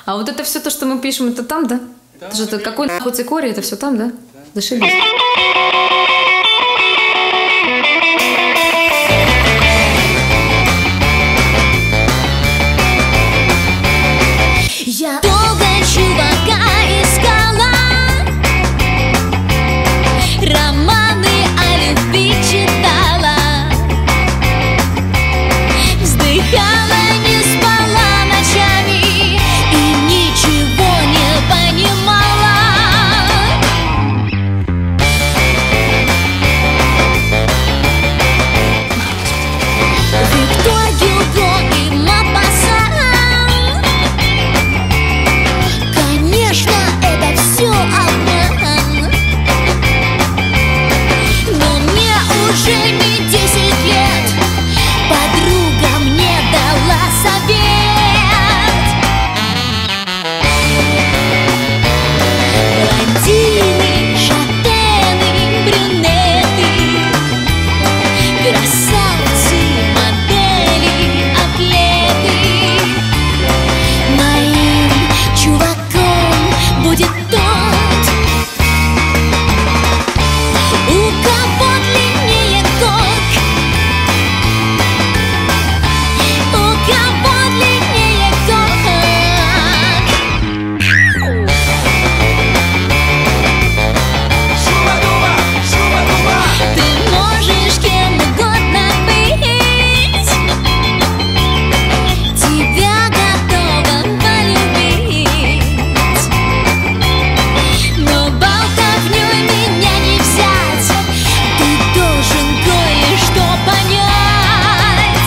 А вот это все то, что мы пишем, это там, да? Да, Это же какой нахуй цикорий, это все там, да? Зашибись. Я долго чувака искала, романы о любви читала, вздыхала, не спала ночами и ничего не понимала. Виктор Гюго и Мопассан, конечно, это все обман, но мне уже не 10 лет, подруга мне дала совет. Блондины, шатены, брюнеты, красавцы, модели, атлеты. Моим чуваком будет тот, у кого длиннее кок, у кого длиннее кок. Ты можешь кем угодно быть, тебя готова полюбить, но болтовнёй меня не взять, ты должен кое-что понять.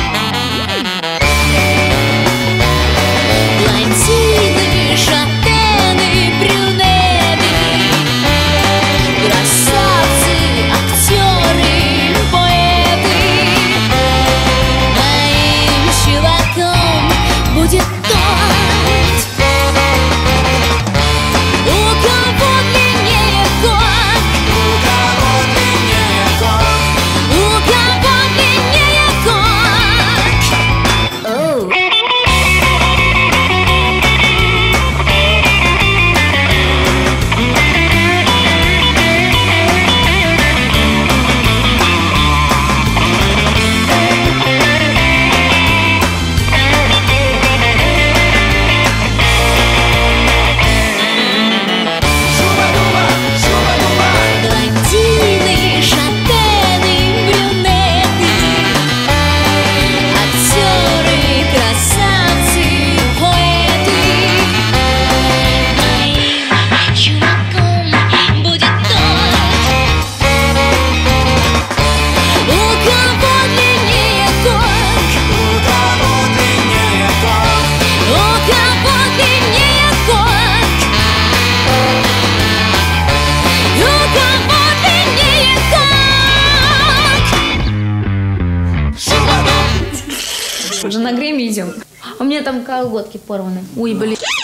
Блондины, шатены, брюнеты, красавцы, актеры, поэты. Моим чуваком будет тот, у кого длиннее кок, у кого длиннее кок, у кого длиннее кок. Оу. Блондины, шатены, брюнеты, актеры, красавцы, поэты. Моим чуваком будет тот, у кого длиннее кок, у кого длиннее кок, у кого длиннее кок, у кого длиннее кок. Уже на греме идем. А у меня там колготки порваны. Ой, блин.